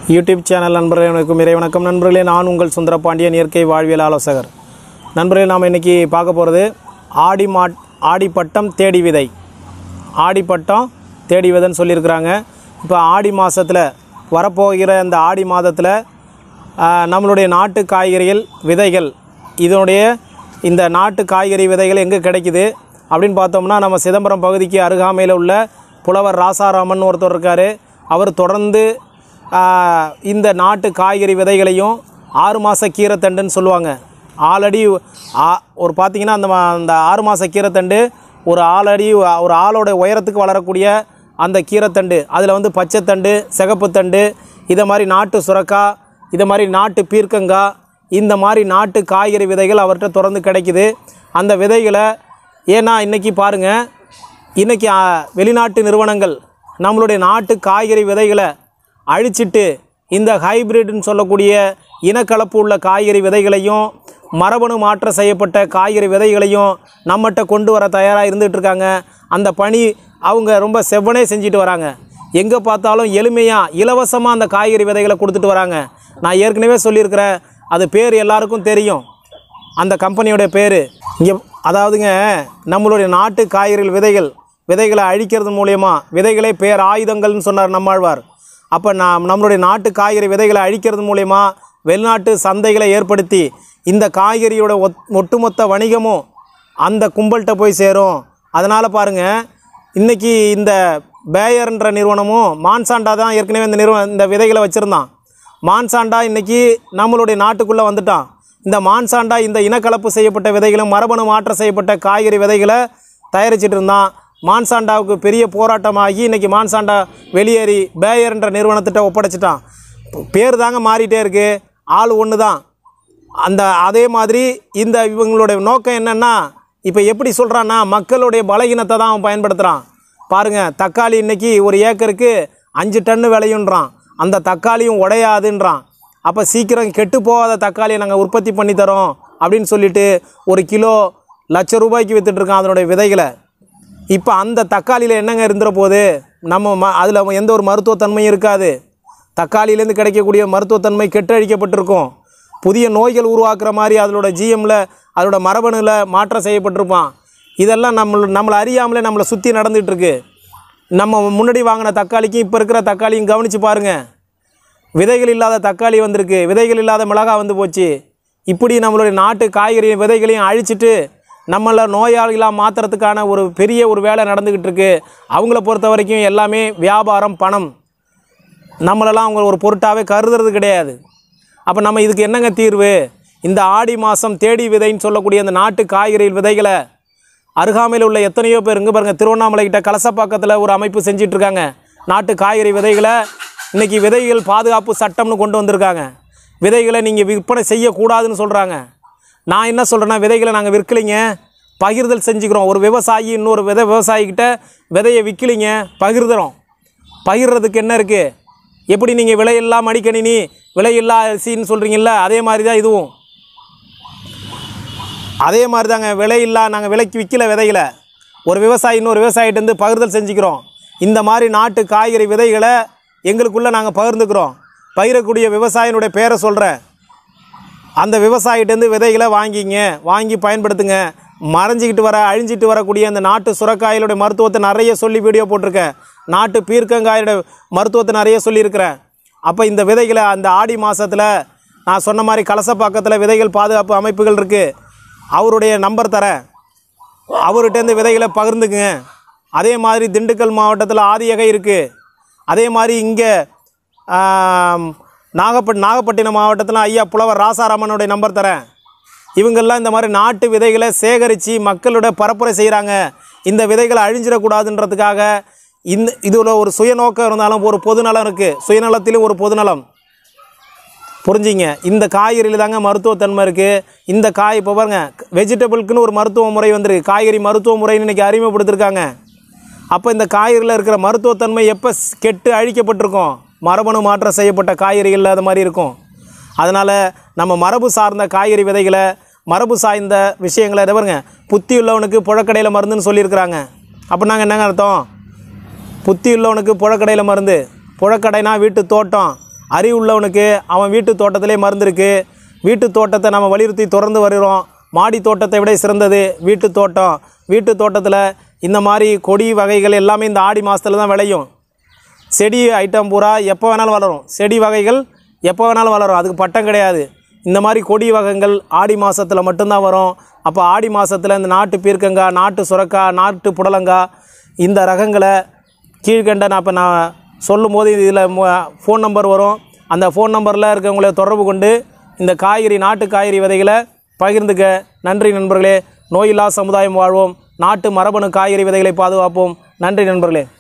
YouTube channel நண்பர்களே வணக்கம் நண்பர்களே, நான் உங்கள் சுந்தரபாண்டியன், இயற்கை வாழ்வியல் ஆலோசகர். நண்பர்களே, நாம் இன்றைக்கி பார்க்க போகிறது ஆடிப்பட்டம் தேடி விதை. ஆடிப்பட்டம் தேடி விதைன்னு சொல்லியிருக்கிறாங்க. இப்போ ஆடி மாதத்தில் வரப்போகிற இந்த ஆடி மாதத்தில் நம்மளுடைய நாட்டு காய்கறிகள் விதைகள், இதனுடைய இந்த நாட்டு காய்கறி விதைகள் எங்கே கிடைக்குது அப்படின்னு பார்த்தோம்னா, நம்ம சிதம்பரம் பகுதிக்கு அருகாமையில் உள்ள புலவர் ராசாராமன் ஒருத்தர் இருக்கார். அவர் தொடர்ந்து இந்த நாட்டு காய்கறி விதைகளையும் 6 மாத கீரைத்தண்டுன்னு சொல்லுவாங்க. ஆல்ரெடி ஒரு பார்த்திங்கன்னா அந்த 6 மாத கீரைத்தண்டு ஒரு ஒரு ஆளோட உயரத்துக்கு வளரக்கூடிய அந்த கீரைத்தண்டு, அதில் வந்து பச்சைத்தண்டு, சிகப்புத்தண்டு, இதை மாதிரி நாட்டு சுரக்காய், இதை மாதிரி நாட்டு பீர்க்கங்காய், இந்த மாதிரி நாட்டு காய்கறி விதைகள் அவர்கிட்ட தொடர்ந்து கிடைக்குது. அந்த விதைகளை ஏன்னா இன்றைக்கி பாருங்கள், இன்றைக்கி வெளிநாட்டு நிறுவனங்கள் நம்மளுடைய நாட்டு காய்கறி விதைகளை அழிச்சிட்டு இந்த ஹைப்ரிட்னு சொல்லக்கூடிய இனக்கலப்பு உள்ள காய்கறி விதைகளையும் மரபணு மாற்றம் செய்யப்பட்ட காய்கறி விதைகளையும் நம்மகிட்ட கொண்டு வர தயாராக இருந்துகிட்ருக்காங்க. அந்த பணி அவங்க ரொம்ப செவ்வனே செஞ்சுட்டு வராங்க. எங்கே பார்த்தாலும் எளிமையாக இலவசமாக அந்த காய்கறி விதைகளை கொடுத்துட்டு வராங்க. நான் ஏற்கனவே சொல்லியிருக்கிறேன், அது பேர் எல்லாருக்கும் தெரியும். அந்த கம்பெனியோடைய பேர் இங்கே அதாவதுங்க, நம்மளுடைய நாட்டு காய்கறிகள் விதைகளை அழிக்கிறது மூலயமா விதைகளை பேர் ஆயுதங்கள்னு சொன்னார் நம்மாழ்வார். அப்போ நம்மளுடைய நாட்டு காய்கறி விதைகளை அழிக்கிறது மூலயமா வெளிநாட்டு சந்தைகளை ஏற்படுத்தி இந்த காய்கறியோட ஒட்டுமொத்த வணிகமும் அந்த கும்பல்கிட்ட போய் சேரும். அதனால் பாருங்கள், இன்றைக்கி இந்த பேயர்ன்ற நிறுவனமும் மான்சாண்டா தான் ஏற்கனவே இந்த விதைகளை வச்சுருந்தான். மான்சாண்டா இன்றைக்கி நம்மளுடைய நாட்டுக்குள்ளே வந்துட்டான். இந்த மான்சாண்டா இந்த இனக்கலப்பு செய்யப்பட்ட விதைகளும் மரபணு மாற்றம் செய்யப்பட்ட காய்கறி விதைகளை தயாரிச்சிட்டு இருந்தான். மான்சாண்டாவுக்கு பெரிய போராட்டமாகி இன்றைக்கி மான்சாண்டா வெளியேறி பேயர்ன்ற நிறுவனத்திட்ட ஒப்படைச்சிட்டான். பேர் தாங்க மாறிட்டே இருக்குது, ஆள் ஒன்று தான். அதே மாதிரி இவங்களுடைய நோக்கம் என்னென்னா, இப்போ எப்படி சொல்கிறான்னா, மக்களுடைய பலகீனத்தை தான் அவன் பயன்படுத்துகிறான். பாருங்கள், தக்காளி இன்றைக்கி ஒரு ஏக்கருக்கு 5 டன்னு விளையுன்றான். அந்த தக்காளியும் உடையாதுன்றான். அப்போ சீக்கிரம் கெட்டு போகாத தக்காளியை நாங்கள் உற்பத்தி பண்ணி தரோம் அப்படின்னு சொல்லிட்டு ஒரு கிலோ ₹1,00,000 விற்றுட்ருக்கான் அதனுடைய விதைகளை. இப்போ அந்த தக்காளியில் என்னங்க இருந்துற போது, அதில் எந்த ஒரு மருத்துவத்தன்மையும் இருக்காது. தக்காளியிலேருந்து கிடைக்கக்கூடிய மருத்துவத்தன்மை கெட்டழிக்கப்பட்டிருக்கும். புதிய நோய்கள் உருவாக்குற மாதிரி அதோட ஜிஎம்மில் அதோட மரபணுவில் மாற்றம் செய்யப்பட்டிருப்பான். இதெல்லாம் நம்மளை அறியாமலே நம்மளை சுற்றி நடந்துகிட்ருக்கு. நம்ம முன்னாடி வாங்கின தக்காளிக்கும் இப்போ இருக்கிற தக்காளியும் கவனித்து பாருங்கள். விதைகள் இல்லாத தக்காளி வந்திருக்கு, விதைகள் இல்லாத மிளகாய் வந்து போச்சு. இப்படி நம்மளுடைய நாட்டு காய்கறி விதைகளையும் அழிச்சிட்டு நம்மளை நோயாளிகளாக மாற்றுறதுக்கான ஒரு பெரிய வேலை நடந்துக்கிட்டு இருக்கு. அவங்கள பொறுத்த வரைக்கும் எல்லாமே வியாபாரம், பணம். நம்மளெல்லாம் அவங்க ஒரு பொருட்டாகவே கருதுறது கிடையாது. அப்போ நம்ம இதுக்கு என்னங்க தீர்வு? இந்த ஆடி மாதம் தேடி விதைன்னு சொல்லக்கூடிய அந்த நாட்டு காய்கறி விதைகளை அருகாமையில் உள்ள எத்தனையோ பேர், இங்கே பாருங்கள், திருவண்ணாமலை கிட்ட கலசப்பாக்கத்தில் ஒரு அமைப்பு செஞ்சிட்ருக்காங்க. நாட்டு காய்கறி விதைகளை இன்றைக்கி விதைகள் பாதுகாப்பு சட்டம்னு கொண்டு வந்திருக்காங்க. விதைகளை நீங்கள் விற்பனை செய்யக்கூடாதுன்னு சொல்கிறாங்க. நான் என்ன சொல்கிறேன்னா, விதைகளை நாங்கள் விற்கலைங்க, பகிர்தல் செஞ்சுக்கிறோம். ஒரு விவசாயி இன்னொரு விவசாயிக்கிட்ட விதையை விற்கலிங்க, பகிர்ந்துடும். பகிர்றதுக்கு என்ன இருக்குது? எப்படி நீங்கள் விலையில்லா மடிக்கணினி, விலையில்லா அரிசின்னு சொல்கிறீங்கள, அதே மாதிரி தான் இதுவும். அதே மாதிரி தாங்க, விலையில்லா, நாங்கள் விலைக்கு விற்கல விதைகளை. ஒரு விவசாயி இன்னொரு விவசாயிகிட்டேருந்து பகிர்தல் செஞ்சுக்கிறோம். இந்த மாதிரி நாட்டு காய்கறி விதைகளை எங்களுக்குள்ளே நாங்கள் பகிர்ந்துக்கிறோம். பகிரக்கூடிய விவசாயினுடைய பேரை சொல்கிறேன். அந்த விவசாயிகிட்டேருந்து விதைகளை வாங்கி பயன்படுத்துங்க. அழிஞ்சிட்டு வரக்கூடிய அந்த நாட்டு சுரக்காயிலுடைய மருத்துவத்தை நிறைய சொல்லி வீடியோ போட்டிருக்கேன். நாட்டு பீர்க்கங்காயோட மருத்துவத்தை நிறைய சொல்லியிருக்கிறேன். அப்போ இந்த விதைகளை அந்த ஆடி மாதத்தில் நான் சொன்ன மாதிரி கலசப்பாக்கத்தில் விதைகள் பாதுகாப்பு அமைப்புகள் இருக்குது. அவருடைய நம்பர் தரேன், அவர்கிட்டேருந்து விதைகளை பகிர்ந்துக்குங்க. அதே மாதிரி திண்டுக்கல் மாவட்டத்தில் ஆதியகை இருக்குது. அதே மாதிரி இங்கே நாகப்பட்டினம் மாவட்டத்தில் ஐயா புலவர் ராசாராமனுடைய நம்பர் தரேன். இவங்கெல்லாம் இந்த மாதிரி நாட்டு விதைகளை சேகரித்து மக்களோட பரப்புரை செய்கிறாங்க. இந்த விதைகளை அழிஞ்சிடக்கூடாதுன்றதுக்காக இதில் ஒரு சுயநோக்கம் இருந்தாலும் ஒரு பொதுநலம் இருக்குது. சுயநலத்திலும் ஒரு பொதுநலம், புரிஞ்சிங்க. இந்த காய்கறியில் தாங்க மருத்துவத்தன்மை இருக்குது. இந்த காய் இப்போ பாருங்க, வெஜிடபிள்க்குன்னு ஒரு மருத்துவ முறை வந்துருக்கு. காய்கறி மருத்துவ முறைன்னு இன்றைக்கி அறிமுகப்படுத்திருக்காங்க. அப்போ இந்த காய்கறியில் இருக்கிற மருத்துவத்தன்மை எப்போ கெட்டு அழிக்கப்பட்டிருக்கும்? மரபணு மாற்றம் செய்யப்பட்ட காய்கறிகள் அது மாதிரி இருக்கும். அதனால் நம்ம மரபு சார்ந்த காய்கறி விதைகளை, மரபு சார்ந்த விஷயங்களை பாருங்க, புத்தி உள்ளவனுக்கு புழக்கடையில் மருந்துன்னு சொல்லியிருக்கிறாங்க. அப்போ நாங்கள் என்னங்க அர்த்தம்? புத்தி உள்ளவனுக்கு புழக்கடையில் மருந்து. புழக்கடைனா வீட்டு தோட்டம், அறிவு உள்ளவனுக்கு அவன் வீட்டு தோட்டத்திலே மருந்து இருக்குது. வீட்டு தோட்டத்தை நம்ம வலியுறுத்தி தொடர்ந்து வருகிறோம். மாடி தோட்டத்தை விட சிறந்தது வீட்டு தோட்டம். வீட்டு தோட்டத்தில் இந்த மாதிரி கொடி வகைகள் எல்லாமே இந்த ஆடி மாதத்தில் தான் விளையும். செடி ஐட்டம் பூரா எப்போ வேணாலும் வளரும். செடி வகைகள் எப்போ வேணாலும் வளரும், அதுக்கு பட்டம் கிடையாது. இந்த மாதிரி கொடி வகைகள் ஆடி மாதத்தில் மட்டும்தான் வரும். அப்போ ஆடி மாதத்தில் இந்த நாட்டு பீர்க்கங்காய், நாட்டு சுரக்காய், நாட்டு புடலங்காய் இந்த ரகங்களை கீழ்கண்ட நான் சொல்லும் போது இதில் ஃபோன் நம்பர் வரும். அந்த ஃபோன் நம்பரில் இருக்கவங்களை தொடர்பு கொண்டு இந்த காய்கறி, நாட்டு காய்கறி விதைகளை பகிர்ந்துக்க. நன்றி நண்பர்களே. நோயில்லா சமுதாயம் வாழ்வோம். நாட்டு மரபணு காய்கறி விதைகளை பாதுகாப்போம். நன்றி நண்பர்களே.